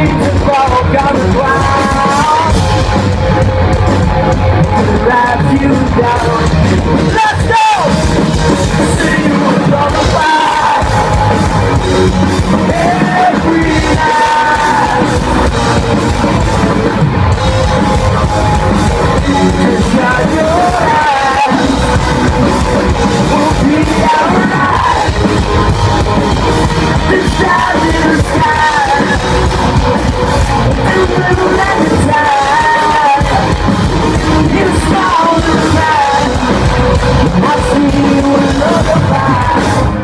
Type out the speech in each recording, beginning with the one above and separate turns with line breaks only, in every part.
dreams have all gone to ground. Drive you down. Let's go! See what's on the fire. Every night. Just shut your eyes. We'll be alright. The stars in the sky. And we'll let it die. You smile and cry. I see you another fire.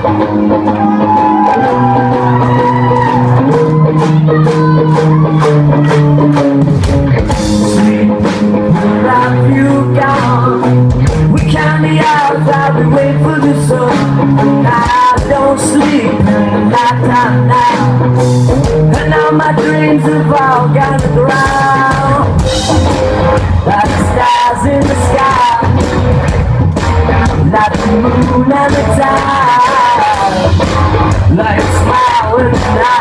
Sleep, without you gone. We count the hours while we wait for the sun. I don't sleep in the nighttime now. And now my dreams have all gone to ground. Like the stars in the sky, like the moon and the tide, like a smile in the night.